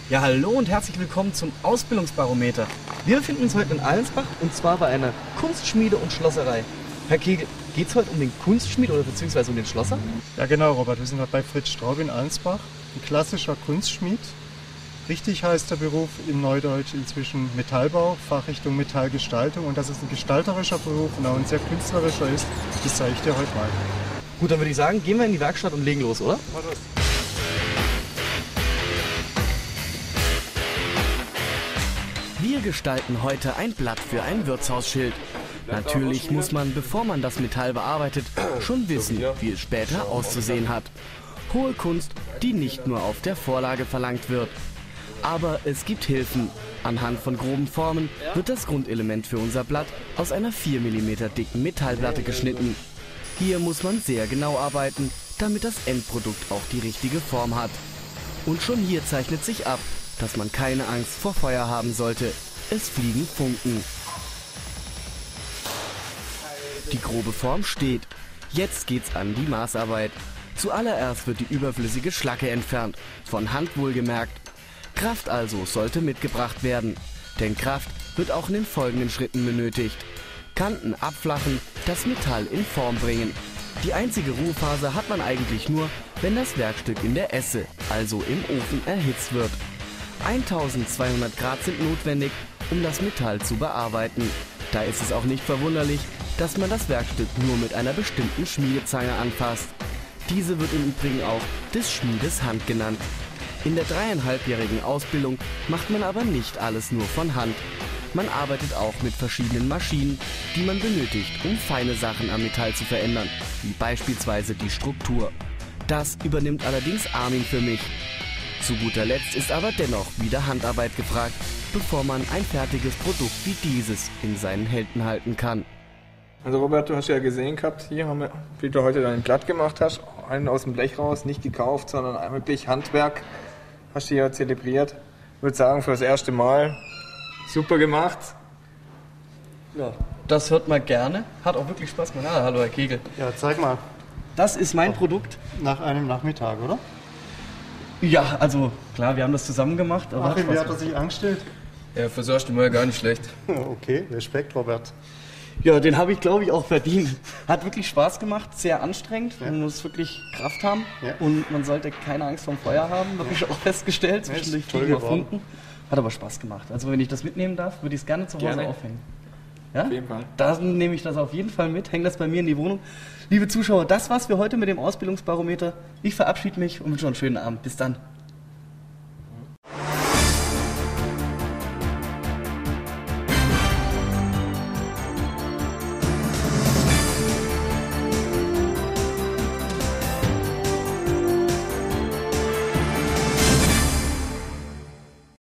Ja, hallo und herzlich willkommen zum Ausbildungsbarometer. Wir befinden uns heute in Allensbach und zwar bei einer Kunstschmiede und Schlosserei. Herr Kegel, geht es heute um den Kunstschmied oder beziehungsweise um den Schlosser? Ja genau, Robert, wir sind heute bei Fritz Straub in Allensbach, ein klassischer Kunstschmied. Richtig heißt der Beruf im Neudeutsch inzwischen Metallbau, Fachrichtung Metallgestaltung, und dass es ein gestalterischer Beruf und auch ein sehr künstlerischer ist, das zeige ich dir heute mal. Gut, dann würde ich sagen, gehen wir in die Werkstatt und legen los, oder? Mal los. Wir gestalten heute ein Blatt für ein Wirtshausschild. Natürlich muss man, bevor man das Metall bearbeitet, schon wissen, wie es später auszusehen hat. Hohe Kunst, die nicht nur auf der Vorlage verlangt wird. Aber es gibt Hilfen. Anhand von groben Formen wird das Grundelement für unser Blatt aus einer 4 mm dicken Metallplatte geschnitten. Hier muss man sehr genau arbeiten, damit das Endprodukt auch die richtige Form hat. Und schon hier zeichnet sich ab, dass man keine Angst vor Feuer haben sollte. Es fliegen Funken. Die grobe Form steht. Jetzt geht's an die Maßarbeit. Zuallererst wird die überflüssige Schlacke entfernt. Von Hand wohlgemerkt. Kraft also sollte mitgebracht werden. Denn Kraft wird auch in den folgenden Schritten benötigt. Kanten abflachen, das Metall in Form bringen. Die einzige Ruhephase hat man eigentlich nur, wenn das Werkstück in der Esse, also im Ofen, erhitzt wird. 1200 Grad sind notwendig, um das Metall zu bearbeiten. Da ist es auch nicht verwunderlich, dass man das Werkstück nur mit einer bestimmten Schmiedezange anfasst. Diese wird im Übrigen auch des Schmiedes Hand genannt. In der 3,5-jährigen Ausbildung macht man aber nicht alles nur von Hand. Man arbeitet auch mit verschiedenen Maschinen, die man benötigt, um feine Sachen am Metall zu verändern, wie beispielsweise die Struktur. Das übernimmt allerdings Armin für mich. Zu guter Letzt ist aber dennoch wieder Handarbeit gefragt, bevor man ein fertiges Produkt wie dieses in seinen Händen halten kann. Also Robert, du hast ja gesehen gehabt, hier haben wir, wie du heute dein Blatt gemacht hast, einen aus dem Blech raus, nicht gekauft, sondern wirklich Handwerk, hast du hier zelebriert. Ich würde sagen, für das erste Mal super gemacht. Ja, das hört man gerne. Hat auch wirklich Spaß gemacht. Ja, hallo Herr Kegel. Ja, zeig mal. Das ist mein Produkt. Nach einem Nachmittag, oder? Ja, also klar, wir haben das zusammen gemacht. Aber Achim, wie hat er sich angestellt? Ja, fürs erste Mal gar nicht schlecht. Okay, Respekt, Robert. Ja, den habe ich, glaube ich, auch verdient. Hat wirklich Spaß gemacht, sehr anstrengend. Man muss wirklich Kraft haben und man sollte keine Angst vom Feuer haben, habe ich auch festgestellt. Zwischendurch fliegen mal Funken. Hat aber Spaß gemacht. Also wenn ich das mitnehmen darf, würde ich es gerne zu Hause aufhängen. Ja? Auf jeden Fall. Dann nehme ich das auf jeden Fall mit, hänge das bei mir in die Wohnung. Liebe Zuschauer, das war's für heute mit dem Ausbildungsbarometer. Ich verabschiede mich und wünsche noch einen schönen Abend. Bis dann.